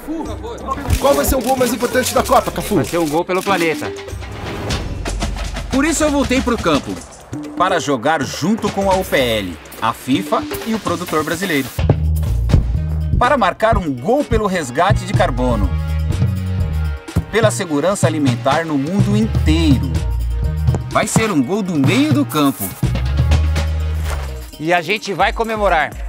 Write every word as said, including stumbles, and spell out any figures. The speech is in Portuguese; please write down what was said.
Cafu, qual vai ser o gol mais importante da Copa, Cafu? Vai ser um gol pelo planeta. Por isso eu voltei pro campo, para jogar junto com a U P L, a FIFA e o produtor brasileiro. Para marcar um gol pelo resgate de carbono, pela segurança alimentar no mundo inteiro. Vai ser um gol do meio do campo. E a gente vai comemorar.